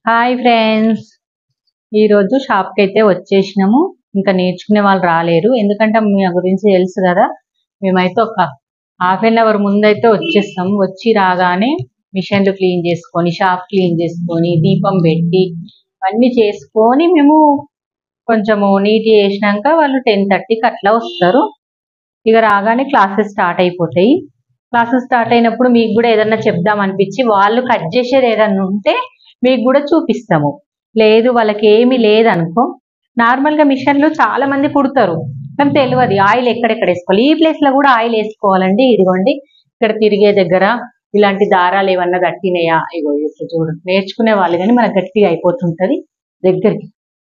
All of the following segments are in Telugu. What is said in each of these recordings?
హాయ్ ఫ్రెండ్స్, ఈరోజు షాప్కి అయితే వచ్చేసినాము. ఇంకా నేర్చుకునే వాళ్ళు రాలేరు, ఎందుకంటే మీ గురించి తెలుసు కదా. మేమైతే ఒక ½ ముందైతే వచ్చేస్తాం. వచ్చి రాగానే మిషన్లు క్లీన్ చేసుకొని, షాప్ క్లీన్ చేసుకొని, దీపం పెట్టి అన్నీ చేసుకొని మేము కొంచెము నీట్ చేసినాక వాళ్ళు 10:30కి అట్లా వస్తారు. ఇక రాగానే క్లాసెస్ స్టార్ట్ అయిపోతాయి. క్లాసెస్ స్టార్ట్ అయినప్పుడు మీకు కూడా ఏదన్నా చెప్దాం అనిపించి వాళ్ళు కట్ చేసేది ఏదన్నా ఉంటే మీకు కూడా చూపిస్తాము. లేదు వాళ్ళకి ఏమీ లేదనుకో, నార్మల్గా మిషన్లు చాలా మంది కుడతారు కానీ తెలియదు ఆయిల్ ఎక్కడెక్కడ వేసుకోవాలి. ఈ ప్లేస్లో కూడా ఆయిల్ వేసుకోవాలండి. ఇదిగోండి, ఇక్కడ తిరిగే దగ్గర ఇలాంటి దారాలు ఏమన్నా గట్టినాయా, ఇగో ఇట్లా చూడు. నేర్చుకునే వాళ్ళు కానీ మనకు గట్టిగా అయిపోతుంటది. దగ్గరికి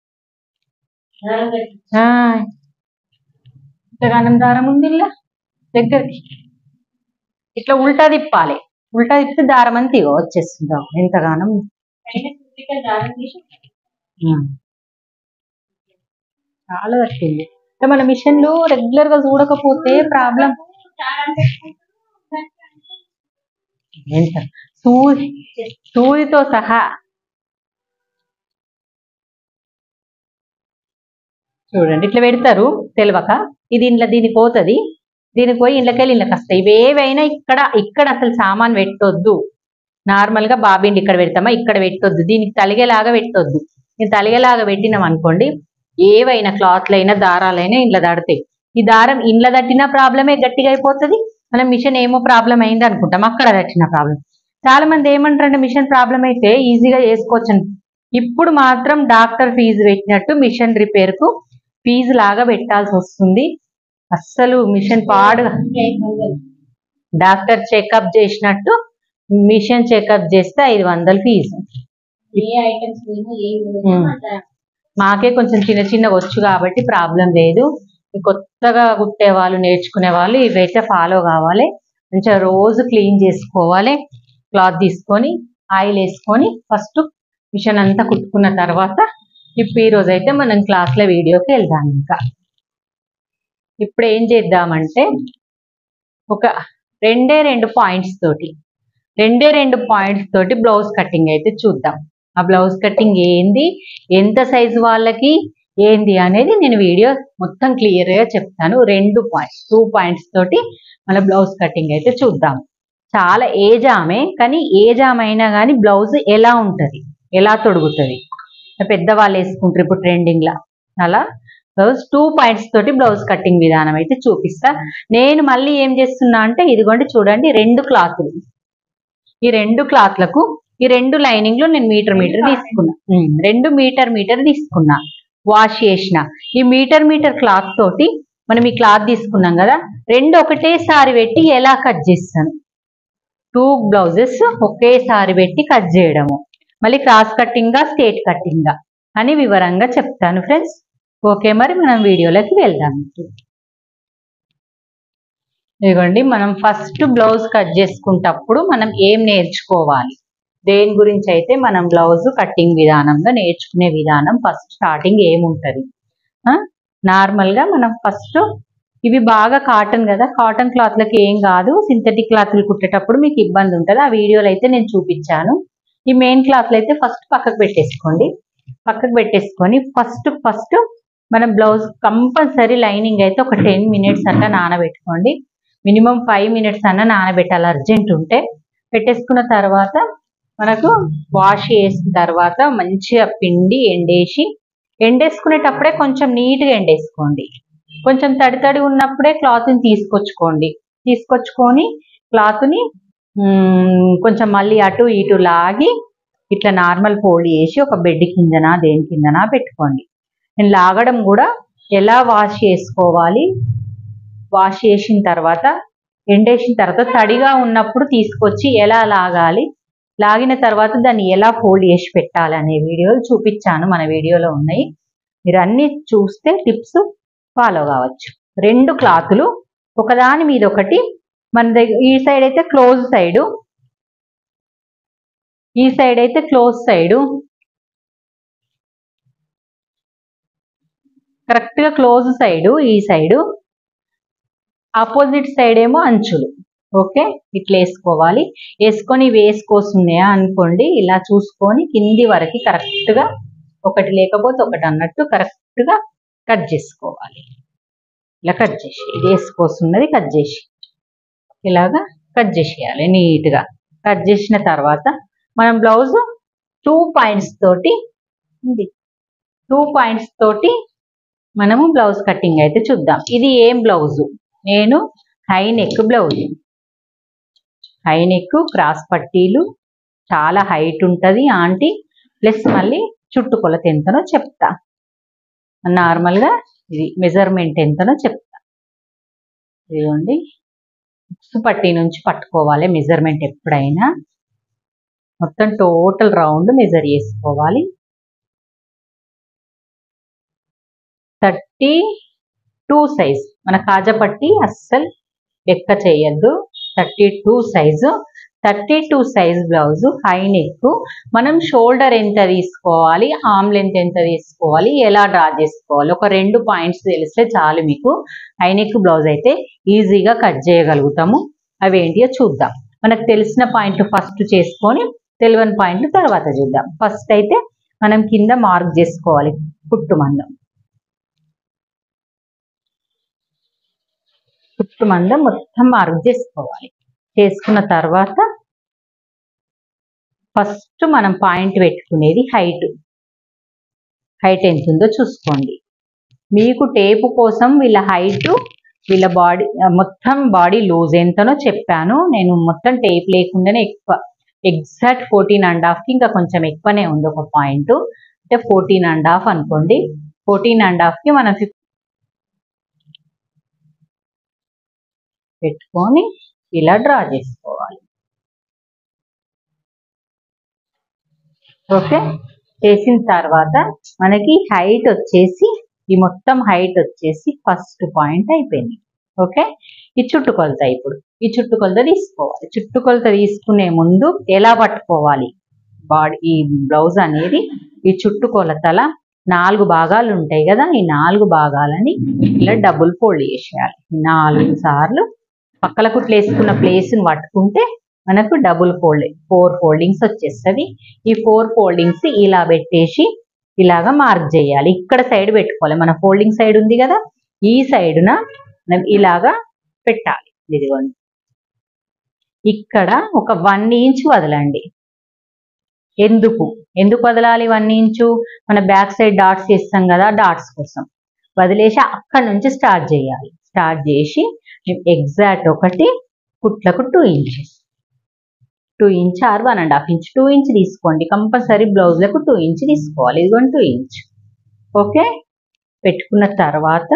ఇంతగానం దారం ఉంది ఇలా దగ్గరికి. ఇట్లా ఉల్టా తిప్పాలి. ఉల్టా తిప్పితే దారం అంతా ఇగో వచ్చేస్తుంటాం. ఎంతగానం చాలా వచ్చింది. మన మిషన్లు రెగ్యులర్ గా చూడకపోతే ప్రాబ్లం. ఎంత సూదితో సహా చూడండి, ఇట్లా పెడతారు తెలియక. ఇది ఇంట్లో దీనికి పోతుంది, దీనికి పోయి ఇంట్లోకెళ్ళి ఇంట్లోకి వస్తాయి. ఇవేవైనా ఇక్కడ అసలు సామాన్ పెట్టొద్దు. నార్మల్ గా బాబిండి ఇక్కడ పెడతామా, ఇక్కడ పెట్టొద్దు. దీనికి తలిగేలాగా పెట్టొద్దు. నేను తలిగేలాగా పెట్టినాం అనుకోండి, ఏవైనా క్లాత్లైనా దారాలైనా ఇంట్లో దడతాయి. ఈ దారం ఇంట్లో దట్టిన ప్రాబ్లమే గట్టిగా అయిపోతుంది. మనం మిషన్ ఏమో ప్రాబ్లం అయింది అనుకుంటాం, అక్కడ దట్టిన ప్రాబ్లం. చాలా మంది ఏమంటారంటే మిషన్ ప్రాబ్లం అయితే ఈజీగా చేసుకోవచ్చు. ఇప్పుడు మాత్రం డాక్టర్ ఫీజు పెట్టినట్టు మిషన్ రిపేర్ కు ఫీజు లాగా పెట్టాల్సి వస్తుంది. అస్సలు మిషన్ పాడుగా డాక్టర్ చెకప్ చేసినట్టు మిషన్ చెకప్ చేస్తే 500 ఫీజు. మాకే కొంచెం చిన్న చిన్నగా వచ్చు కాబట్టి ప్రాబ్లం లేదు. కొత్తగా కుట్టే వాళ్ళు, నేర్చుకునే వాళ్ళు ఇవైతే ఫాలో కావాలి. మంచిగా రోజు క్లీన్ చేసుకోవాలి. క్లాత్ తీసుకొని ఆయిల్ వేసుకొని ఫస్ట్ మిషన్ అంతా కుట్టుకున్న తర్వాత ఇప్పుడు ఈ రోజు అయితే మనం క్లాస్లో వీడియోకి వెళ్దాం. ఇంకా ఇప్పుడు ఏం చేద్దామంటే ఒక రెండు పాయింట్స్ తోటి బ్లౌజ్ కటింగ్ అయితే చూద్దాం. ఆ బ్లౌజ్ కటింగ్ ఏంది, ఎంత సైజు వాళ్ళకి ఏంది అనేది నేను వీడియో మొత్తం క్లియర్గా చెప్తాను. 2 పాయింట్స్ తోటి మన బ్లౌజ్ కటింగ్ అయితే చూద్దాం. చాలా ఏజ్ ఆమె, కానీ ఏజ్ ఆమె అయినా కానీ బ్లౌజ్ ఎలా ఉంటుంది, ఎలా తొడుగుతుంది, పెద్దవాళ్ళు వేసుకుంటారు ఇప్పుడు ట్రెండింగ్ లా. అలా 2 పాయింట్స్ తోటి బ్లౌజ్ కటింగ్ విధానం అయితే చూపిస్తా. నేను మళ్ళీ ఏం చేస్తున్నా అంటే ఇదిగోండి చూడండి, 2 క్లాతులు. ఈ 2 క్లాత్లకు ఈ 2 లైనింగ్లు నేను మీటర్ తీసుకున్నా. 2 మీటర్ తీసుకున్నా, వాష్ చేసిన. ఈ మీటర్ క్లాత్ తోటి మనం ఈ క్లాత్ తీసుకున్నాం కదా, 2 ఒకటేసారి పెట్టి ఎలా కట్ చేస్తాను. 2 బ్లౌజెస్ ఒకేసారి పెట్టి కట్ చేయడము, మళ్ళీ క్రాస్ కట్టింగా స్ట్రేట్ కట్టింగా అని వివరంగా చెప్తాను ఫ్రెండ్స్. ఓకే, మరి మనం వీడియోలోకి వెళ్దాం. ఇదిగోండి, మనం ఫస్ట్ బ్లౌజ్ కట్ చేసుకుంటప్పుడు మనం ఏం నేర్చుకోవాలి, దేని గురించి అయితే మనం బ్లౌజ్ కటింగ్ విధానంగా నేర్చుకునే విధానం ఫస్ట్ స్టార్టింగ్ ఏముంటుంది. నార్మల్గా మనం ఫస్ట్ ఇవి బాగా కాటన్ కదా, కాటన్ క్లాత్లకి ఏం కాదు. సింథటిక్ క్లాత్లు కుట్టేటప్పుడు మీకు ఇబ్బంది ఉంటుంది. ఆ వీడియోలో అయితే నేను చూపించాను. ఈ మెయిన్ క్లాత్లు అయితే ఫస్ట్ పక్కకు పెట్టేసుకోండి. పక్కకు పెట్టేసుకొని ఫస్ట్ మనం బ్లౌజ్ కంపల్సరీ లైనింగ్ అయితే ఒక 10 మినిట్స్ అట్లా నానబెట్టుకోండి. మినిమం 5 మినిట్స్ అన్నా నానబెట్టాలి, అర్జెంట్ ఉంటే. పెట్టేసుకున్న తర్వాత మనకు వాష్ చేసిన తర్వాత మంచిగా పిండి ఎండేసుకునేటప్పుడే కొంచెం నీట్గా ఎండేసుకోండి. కొంచెం తడి ఉన్నప్పుడే క్లాత్ని తీసుకొచ్చుకొని క్లాత్ని కొంచెం మళ్ళీ అటు ఇటు లాగి ఇట్లా నార్మల్ ఫోల్డ్ చేసి ఒక బెడ్ కిందనా దేని కిందనా పెట్టుకోండి. నేను లాగడం కూడా ఎలా వాష్ చేసుకోవాలి, వాష్ చేసిన తర్వాత ఎండేసిన తర్వాత తడిగా ఉన్నప్పుడు తీసుకొచ్చి ఎలా లాగాలి, లాగిన తర్వాత దాన్ని ఎలా ఫోల్డ్ చేసి పెట్టాలి అనే వీడియోలు చూపించాను, మన వీడియోలో ఉన్నాయి. మీరు అన్ని చూస్తే టిప్స్ ఫాలో కావచ్చు. 2 క్లాతులు ఒకదాని మీద ఒకటి. మన దగ్గర ఈ సైడ్ అయితే క్లోజ్ సైడు, ఈ సైడ్ అయితే క్లోజ్ సైడు, కరెక్ట్గా క్లోజ్ సైడు ఈ సైడు, ఆపోజిట్ సైడ్ ఏమో అంచులు. ఓకే, ఇట్లా వేసుకోవాలి. వేసుకొని వేసుకోస్తున్నాయా అనుకోండి, ఇలా చూసుకొని కింది వరకు కరెక్ట్గా ఒకటి లేకపోతే ఒకటి అన్నట్టు కరెక్ట్గా కట్ చేసుకోవాలి. ఇలా కట్ చేసి ఇది వేసుకోస్తున్నది కట్ చేసి ఇలాగా కట్ చేసేయాలి. నీట్గా కట్ చేసిన తర్వాత మనం బ్లౌజ్ 2 పాయింట్స్ తోటి 2 పాయింట్స్ తోటి మనము బ్లౌజ్ కటింగ్ అయితే చూద్దాం. ఇది ఏం బ్లౌజు? నేను high neck blouse, high neck cross పట్టీలు, చాలా హైట్ ఉంటుంది ఆంటీ. ప్లస్ మళ్ళీ చుట్టుకొలత ఎంతనో చెప్తా, నార్మల్గా ఇది మెజర్మెంట్ ఎంతనో చెప్తా. ఇదిగోండి, ఉక్సు పట్టీ నుంచి పట్టుకోవాలి మెజర్మెంట్ ఎప్పుడైనా. మొత్తం టోటల్ రౌండ్ మెజర్ చేసుకోవాలి. 32 సైజ్, మన కాజా పట్టీ అస్సలు లెక్క చేయొద్దు. 32 size, 32 size blouse high neck. మనం షోల్డర్ ఎంత తీసుకోవాలి, ఆర్మ్ లెంత్ ఎంత తీసుకోవాలి, ఎలా డ్రా చేసుకోవాలి, ఒక 2 పాయింట్స్ తెలిస్తే చాలు మీకు. హై నెక్ బ్లౌజ్ అయితే ఈజీగా కట్ చేయగలుగుతాము. అవి ఏంటియో చూద్దాం. మనకు తెలిసిన పాయింట్ ఫస్ట్ చేసుకొని తెలియని పాయింట్లు తర్వాత చూద్దాం. ఫస్ట్ అయితే మనం కింద మార్క్ చేసుకోవాలి కుట్టు మందం. కుట్టు మందం మొత్తం మార్క్ చేసుకోవాలి. చేసుకున్న తర్వాత ఫస్ట్ మనం పాయింట్ పెట్టుకునేది హైట్. హైట్ ఎంత ఉందో చూసుకోండి. మీకు టేపు కోసం వీళ్ళ హైట్, వీళ్ళ బాడీ మొత్తం బాడీ లూజ్ ఎంతనో చెప్పాను నేను. మొత్తం టేప్ లేకుండానే ఎక్కువ, ఎగ్జాక్ట్ 14.5కి ఇంకా కొంచెం ఎక్కువనే ఉంది ఒక పాయింట్. అంటే 14.5 అనుకోండి. 14.5కి మనం పెట్టుకొని ఇలా డ్రా చేసుకోవాలి. ఓకే, చేసిన తర్వాత మనకి హైట్ వచ్చేసి, ఈ మొత్తం హైట్ వచ్చేసి ఫస్ట్ పాయింట్ అయిపోయింది. ఓకే, ఈ చుట్టుకొలత ఇప్పుడు ఈ చుట్టుకొలత తీసుకోవాలి. చుట్టుకొలత తీసుకునే ముందు ఎలా పట్టుకోవాలి బాడీ, ఈ బ్లౌజ్ అనేది ఈ చుట్టుకొలతల 4 భాగాలు ఉంటాయి కదా, ఈ 4 భాగాలని ఇలా డబుల్ ఫోల్డ్ చేసేయాలి. 4 సార్లు పక్కల కుట్లు వేసుకున్న ప్లేస్ని పట్టుకుంటే మనకు డబుల్ ఫోల్డ్ 4 ఫోల్డింగ్స్ వచ్చేస్తుంది. ఈ 4 ఫోల్డింగ్స్ ఇలా పెట్టేసి ఇలాగా మార్క్ చేయాలి. ఇక్కడ సైడ్ పెట్టుకోవాలి. మన ఫోల్డింగ్ సైడ్ ఉంది కదా, ఈ సైడ్న మనం ఇలాగా పెట్టాలి. ఇదిగోండి, ఇక్కడ ఒక 1 ఇంచ్ వదలండి. ఎందుకు వదలాలి 1 ఇంచు? మన బ్యాక్ సైడ్ డాట్స్ వేస్తాం కదా, డాట్స్ కోసం వదిలేసి అక్కడ నుంచి స్టార్ట్ చేయాలి. స్టార్ట్ చేసి ఎగ్జాక్ట్ ఒకటి కుట్లకు 2 inches, 2 inch or 1.5 inch, 2 inch తీసుకోండి కంపల్సరీ. బ్లౌజ్లకు 2 ఇంచ్ తీసుకోవాలి. ఇదిగోండి 2 ఇంచ్. ఓకే, పెట్టుకున్న తర్వాత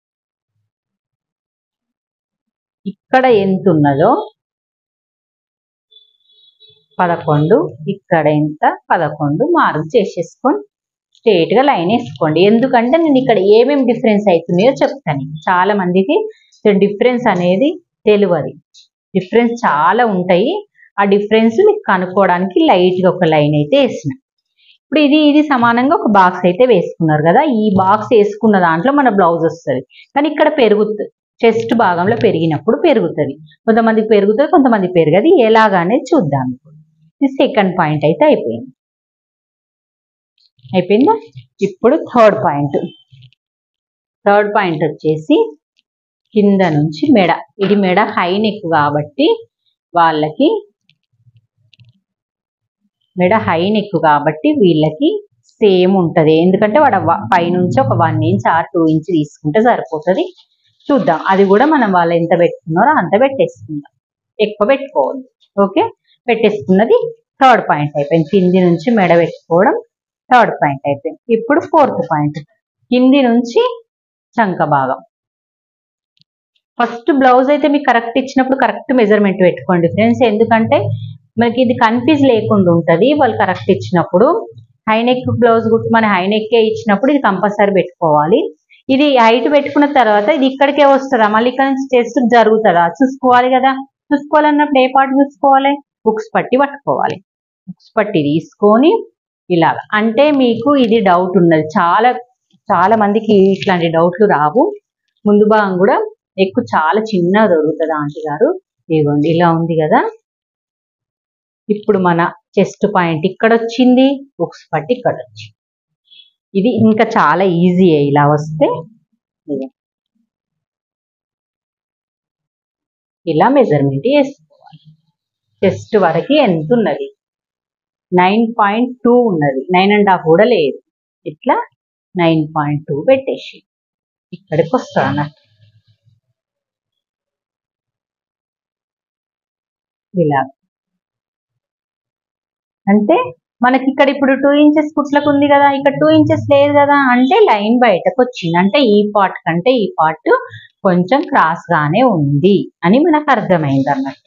ఇక్కడ ఎంత ఉన్నదో 11, ఇక్కడ ఎంత 11 మార్క్ చేసేసుకొని స్ట్రేట్గా లైన్ వేసుకోండి. ఎందుకంటే నేను ఇక్కడ ఏమేమి డిఫరెన్స్ అవుతున్నాయో చెప్తాను. చాలా మందికి డిఫరెన్స్ అనేది తెలియదు. డిఫరెన్స్ చాలా ఉంటాయి. ఆ డిఫరెన్స్ మీకు కనుక్కోవడానికి లైట్గా ఒక లైన్ అయితే వేసిన. ఇప్పుడు ఇది సమానంగా ఒక బాక్స్ అయితే వేసుకున్నారు కదా. ఈ బాక్స్ వేసుకున్న దాంట్లో మన బ్లౌజ్ వస్తుంది. కానీ ఇక్కడ పెరుగుతుంది, చెస్ట్ భాగంలో పెరిగినప్పుడు పెరుగుతుంది. కొంతమందికి పెరుగుతుంది, కొంతమందికి పెరగదు. ఎలాగనే చూద్దాం. ఇది సెకండ్ పాయింట్ అయితే అయిపోయిందా? ఇప్పుడు థర్డ్ పాయింట్ వచ్చేసి కింద నుంచి మెడ. ఇది మెడ హై నెక్ కాబట్టి వాళ్ళకి, మెడ హై నెక్ కాబట్టి వీళ్ళకి సేమ్ ఉంటుంది. ఎందుకంటే వాడు పైనుంచి ఒక 1 ఇంచ్ ఆర్ 2 ఇంచ్ తీసుకుంటే సరిపోతుంది. చూద్దాం, అది కూడా మనం వాళ్ళు ఎంత పెట్టుకున్నారో అంత పెట్టేసుకుందాం, ఎక్కువ పెట్టుకోవద్దు. ఓకే, పెట్టేసుకున్నది థర్డ్ పాయింట్ అయిపోయింది. కింది నుంచి మెడ పెట్టుకోవడం థర్డ్ పాయింట్ అయిపోయింది. ఇప్పుడు ఫోర్త్ పాయింట్, కింది నుంచి చంక భాగం. ఫస్ట్ బ్లౌజ్ అయితే మీకు కరెక్ట్ ఇచ్చినప్పుడు కరెక్ట్ మెజర్మెంట్ పెట్టుకోండి ఫ్రెండ్స్. ఎందుకంటే మనకి ఇది కన్ఫ్యూజ్ లేకుండా ఉంటుంది. వాళ్ళు కరెక్ట్ ఇచ్చినప్పుడు హై నెక్ బ్లౌజ్ కుట్టి మన హై నెక్కే ఇచ్చినప్పుడు ఇది కంపల్సరీ పెట్టుకోవాలి. ఇది హైట్ పెట్టుకున్న తర్వాత ఇది ఇక్కడికే వస్తుందా, మళ్ళీ ఇక్కడ నుంచి చెస్ట్ జరుగుతుందా చూసుకోవాలి కదా. చూసుకోవాలన్నప్పుడు ఏ పార్ట్ చూసుకోవాలి? బుక్స్ పట్టి పట్టుకోవాలి. బుక్స్ పట్టి తీసుకొని ఇలాగ. అంటే మీకు ఇది డౌట్ ఉన్నది, చాలా మందికి ఇట్లాంటి డౌట్లు రావు. ముందు భాగం కూడా ఎక్కువ చాలా చిన్నగా దొరుకుతుంది ఆంటీ గారు. ఇదిగోండి ఇలా ఉంది కదా. ఇప్పుడు మన చెస్ట్ పాయింట్ ఇక్కడ వచ్చింది, ఉక్స్ పట్టి ఇక్కడ వచ్చింది. ఇది ఇంకా చాలా ఈజీ ఇలా వస్తే ఇలా మెజర్మెంట్ వేసుకోవాలి. చెస్ట్ వరకు ఎంత ఉన్నది? 9.2 ఉన్నది, 9.5 కూడా లేదు. ఇట్లా 9.2 పెట్టేసి ఇక్కడికి వస్తాను. ఇలా అంటే మనకి ఇక్కడ ఇప్పుడు 2 ఇంచెస్ కుట్లకు ఉంది కదా, ఇక్కడ 2 ఇంచెస్ లేదు కదా, అంటే లైన్ బయటకు వచ్చింది. అంటే ఈ పార్ట్ కంటే ఈ పార్ట్ కొంచెం క్రాస్ గానే ఉంది అని మనకు అర్థమైంది అన్నట్టు.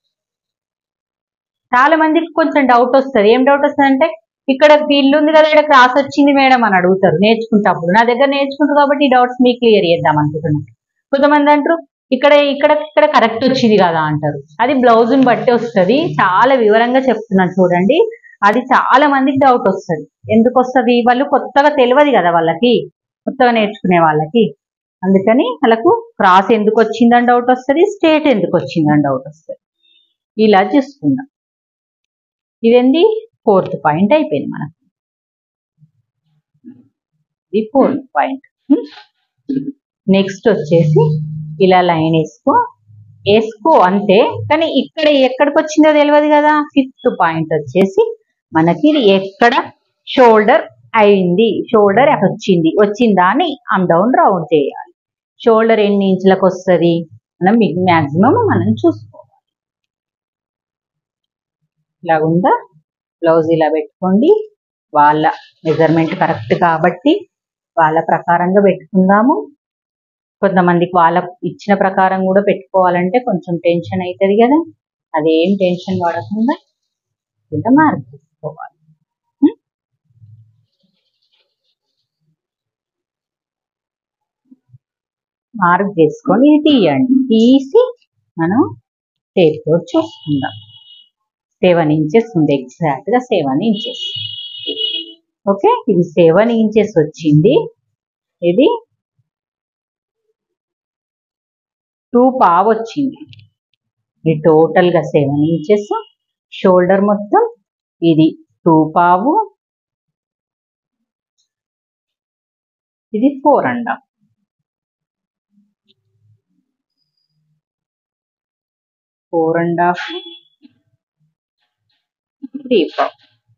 చాలా మందికి కొంచెం డౌట్ వస్తుంది. ఏం డౌట్ వస్తుంది అంటే, ఇక్కడ ఇల్లు ఉంది కదా, ఇక్కడ క్రాస్ వచ్చింది మేడం అని అడుగుతారు నేర్చుకుంటప్పుడు. నా దగ్గర నేర్చుకుంటారు కాబట్టి ఈ డౌట్స్ మీకు క్లియర్ చేద్దాం అనుకుంటున్నాను. కొంతమంది అంటారు ఇక్కడ ఇక్కడ ఇక్కడ కరెక్ట్ వచ్చింది కదా అంటారు. అది బ్లౌజ్ని బట్టి వస్తుంది. చాలా వివరంగా చెప్తున్నాను చూడండి. అది చాలా మందికి డౌట్ వస్తుంది. ఎందుకు వస్తుంది? వాళ్ళు కొత్తగా తెలియదు కదా, వాళ్ళకి కొత్తగా నేర్చుకునే వాళ్ళకి. అందుకని వాళ్ళకు క్రాస్ ఎందుకు వచ్చిందని డౌట్ వస్తుంది, స్ట్రేట్ ఎందుకు వచ్చిందని డౌట్ వస్తుంది. ఇలా చూసుకుందాం. ఇదేంది? 4th పాయింట్ అయిపోయింది మనకు. ఇది 4th పాయింట్. నెక్స్ట్ వచ్చేసి ఇలా లైన్ వేసుకో అంతే. కానీ ఇక్కడ ఎక్కడికి వచ్చిందో తెలియదు కదా. 5th పాయింట్ వచ్చేసి మనకి ఎక్కడ షోల్డర్ అయింది, షోల్డర్ వచ్చిందా అని అమ్ డౌన్ రౌండ్ చేయాలి. షోల్డర్ ఎన్ని ఇంచులకు వస్తుంది మనం మ్యాక్సిమం మనం చూసుకోవాలి. ఇలాగుందా బ్లౌజ్ ఇలా పెట్టుకోండి. వాళ్ళ మెజర్మెంట్ కరెక్ట్ కాబట్టి వాళ్ళ ప్రకారంగా పెట్టుకుందాము. కొంతమందికి వాళ్ళ ఇచ్చిన ప్రకారం కూడా పెట్టుకోవాలంటే కొంచెం టెన్షన్ అవుతుంది కదా. అదేం టెన్షన్ పడకుండా ఇలా మార్క్ చేసుకోవాలి. మార్క్ చేసుకొని ఇది తీయండి. తీసి మనం టేప్తో చూసుకుందాం. 7 ఇంచెస్ ఉంది, ఎగ్జాక్ట్గా 7 ఇంచెస్. ఓకే, ఇది 7 ఇంచెస్ వచ్చింది. ఇది 2.5 వచ్చింది. ఇది టోటల్గా 7 ఇంచెస్. షోల్డర్ మొత్తం ఇది 2.5, ఇది 4.5. 4.5, 3.5.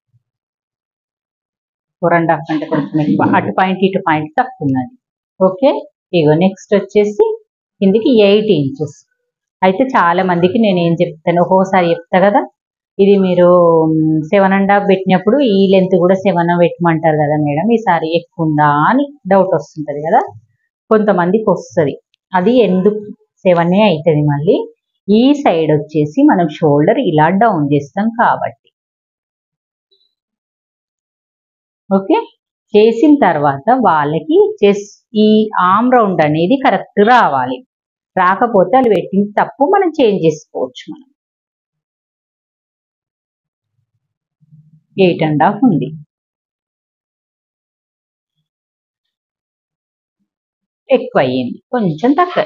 4.5 అంటే కొంచెం ఎక్కువ, అటు పాయింట్ ఇటు పాయింట్ తక్కువ ఉన్నది. ఓకే, ఇగో నెక్స్ట్ వచ్చేసి కిందికి 8 ఇంచెస్. అయితే చాలా మందికి నేను ఏం చెప్తాను, ఒక్కోసారి చెప్తా కదా, ఇది మీరు 7.5 పెట్టినప్పుడు ఈ లెంత్ కూడా 7 పెట్టమంటారు కదా మేడం, ఈసారి ఎక్కువ ఉందా అని డౌట్ వస్తుంటుంది కదా కొంతమందికి వస్తుంది. అది ఎందుకు 7 అవుతుంది. మళ్ళీ ఈ సైడ్ వచ్చేసి మనం షోల్డర్ ఇలా డౌన్ చేస్తాం కాబట్టి. ఓకే, చేసిన తర్వాత వాళ్ళకి చెస్ట్ ఈ ఆర్మ్ రౌండ్ అనేది కరెక్ట్ రావాలి. రాకపోతే అది పెట్టింది తప్పు, మనం చేంజ్ చేసుకోవచ్చు. మనం 8.5 ఉంది, ఎక్కువ అయ్యింది, కొంచెం తక్కువ.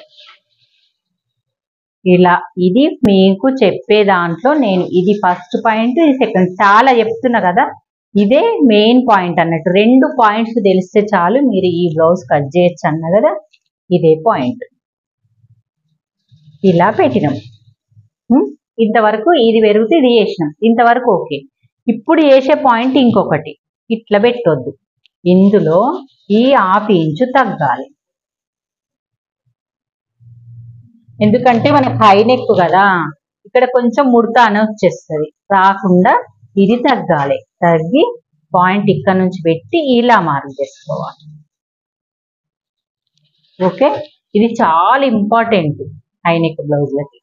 ఇలా ఇది మీకు చెప్పే దాంట్లో నేను ఇది ఫస్ట్ పాయింట్, ఇది సెకండ్. చాలా చెప్తున్నా కదా, ఇదే మెయిన్ పాయింట్ అన్నట్టు. 2 పాయింట్స్ తెలిస్తే చాలు మీరు ఈ బ్లౌజ్ కట్ చేయొచ్చు అన్న కదా, ఇదే పాయింట్. ఇలా పెట్టినాం. ఇంతవరకు ఇది పెరిగితే ఇది చేసినాం, ఇంతవరకు ఓకే. ఇప్పుడు చేసే పాయింట్ ఇంకొకటి, ఇట్లా పెట్టొద్దు. ఇందులో ఈ 1/2 ఇంచు తగ్గాలి. ఎందుకంటే మనకు హై నెక్ కదా, ఇక్కడ కొంచెం ముడత అని వచ్చేస్తుంది. రాకుండా ఇది తగ్గాలి. తగ్గి పాయింట్ ఇక్కడ నుంచి పెట్టి ఇలా మార్క్ చేసుకోవాలి. ఓకే, ఇది చాలా ఇంపార్టెంట్ హై నెక్ బ్లౌజ్లకి.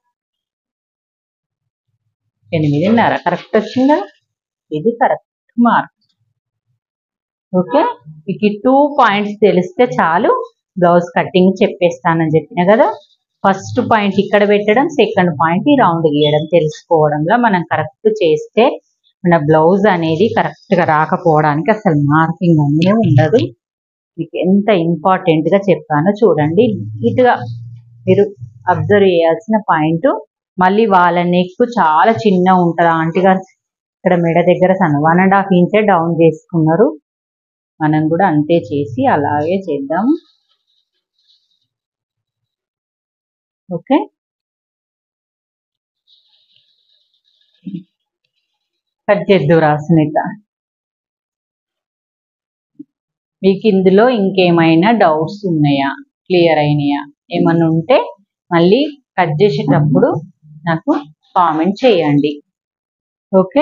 8.5 కరెక్ట్ వచ్చిందా? ఇది కరెక్ట్ మార్క్. ఓకే, మీకు 2 పాయింట్స్ తెలిస్తే చాలు బ్లౌజ్ కటింగ్ చెప్పేస్తానని చెప్పిన కదా. ఫస్ట్ పాయింట్ ఇక్కడ పెట్టడం, సెకండ్ పాయింట్ ఈ రౌండ్ గీయడం తెలుసుకోవడంలో మనం కరెక్ట్ చేస్తే మన బ్లౌజ్ అనేది కరెక్ట్గా రాకపోవడానికి అసలు మార్కింగ్ అనేది ఉండదు. మీకు ఎంత ఇంపార్టెంట్గా చెప్పానో చూడండి. నీట్గా మీరు అబ్జర్వ్ చేయాల్సిన పాయింట్ మళ్ళీ వాళ్ళ నెక్ చాలా చిన్న ఉంటుంది. ఆంటీ గారు ఇక్కడ మెడ దగ్గర 1.5 ఇంచే డౌన్ చేసుకున్నారు. మనం కూడా అంతే చేసి అలాగే చేద్దాం. ఓకే, కట్ చేద్దురా సునీత. మీకు ఇందులో ఇంకేమైనా డౌట్స్ ఉన్నాయా, క్లియర్ అయినాయా? ఏమన్నా ఉంటే మళ్ళీ కట్ చేసేటప్పుడు నాకు కామెంట్ చేయండి. ఓకే,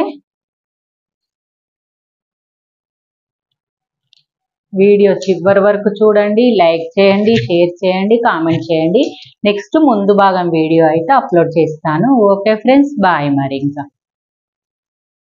వీడియో చివరి వరకు చూడండి, లైక్ చేయండి, షేర్ చేయండి, కామెంట్ చేయండి. నెక్స్ట్ ముందు భాగం వీడియో అయితే అప్లోడ్ చేస్తాను. ఓకే ఫ్రెండ్స్, బాయ్ మరి ఇంకా.